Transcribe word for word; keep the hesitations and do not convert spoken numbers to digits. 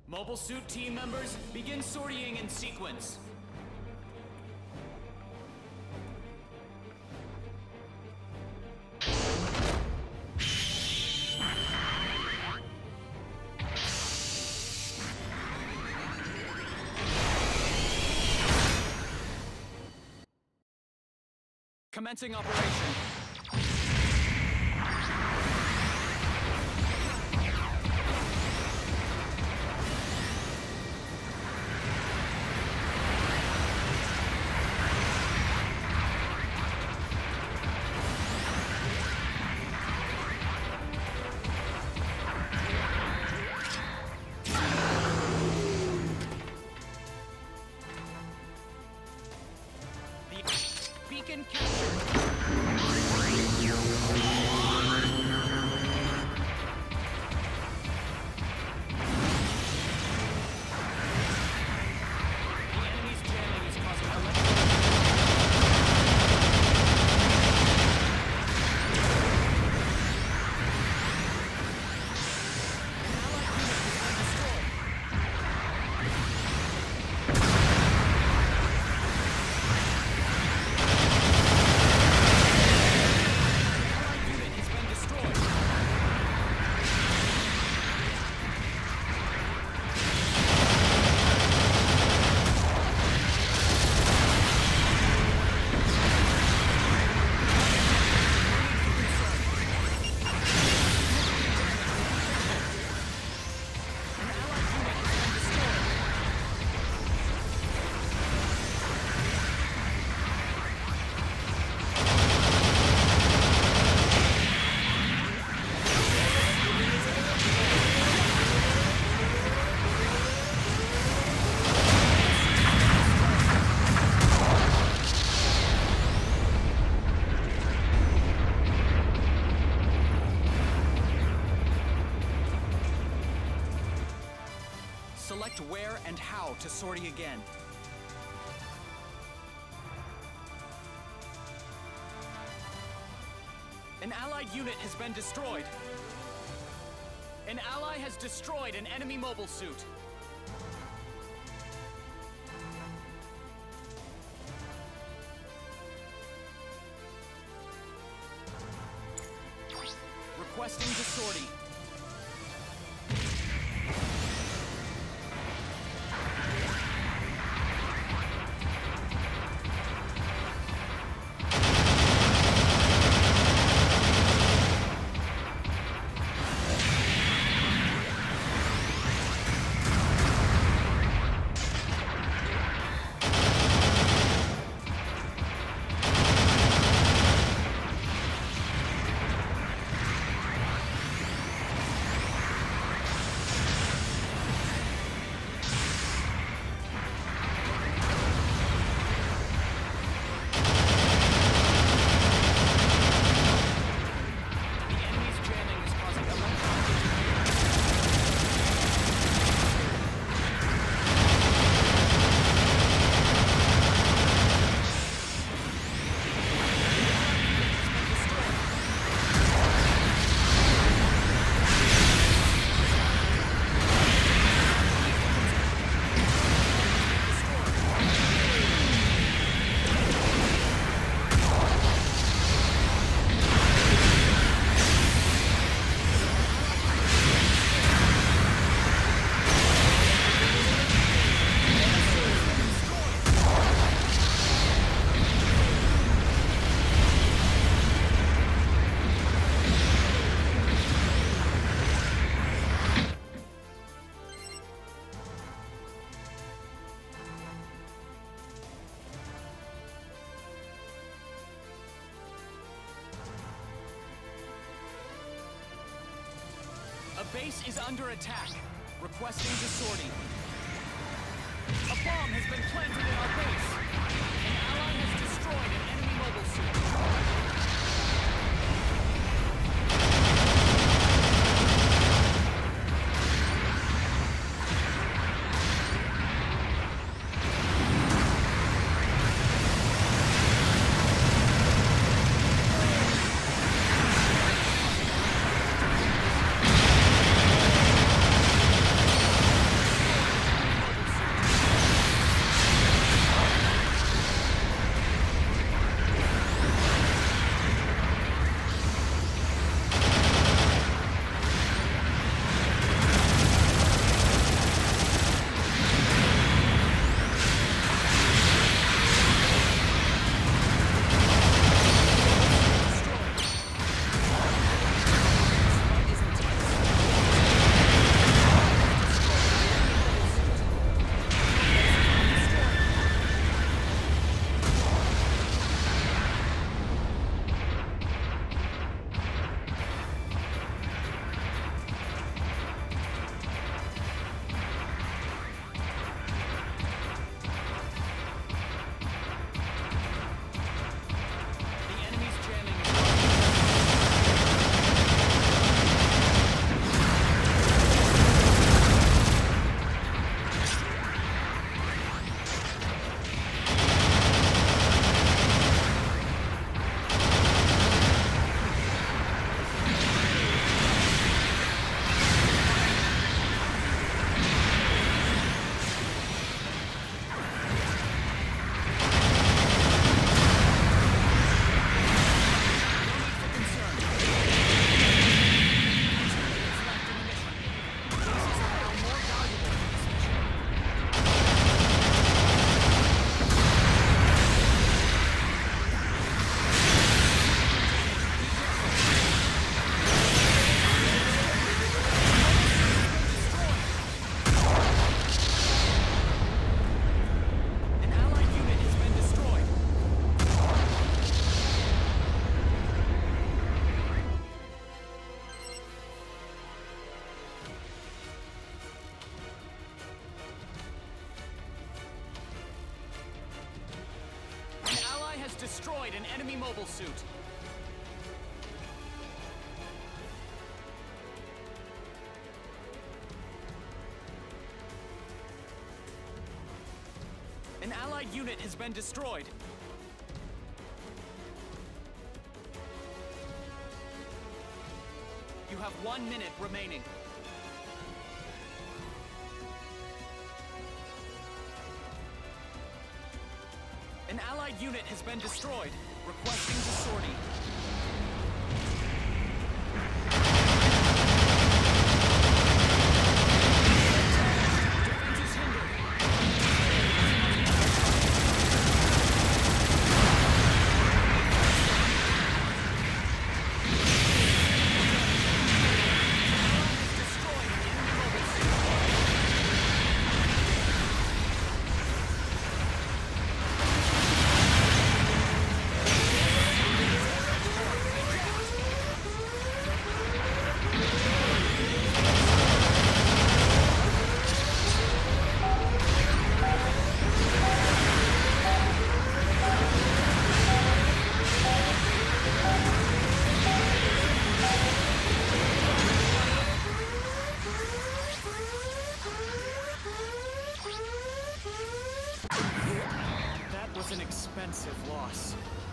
Mobile Suit team members, begin sortying in sequence. Commencing operation. Beacon captured. Select where and how to sortie again. An allied unit has been destroyed. An ally has destroyed an enemy mobile suit. Requesting to sortie. A base is under attack. Requesting to sortie. A bomb has been planted in our base. An ally has destroyed an enemy mobile suit. destroyed an enemy mobile suit. An allied unit has been destroyed. You have one minute remaining. An allied unit has been destroyed. Requesting to sortie. Defenses hindered. Destroyed an enemy mobile suit. That was an expensive loss.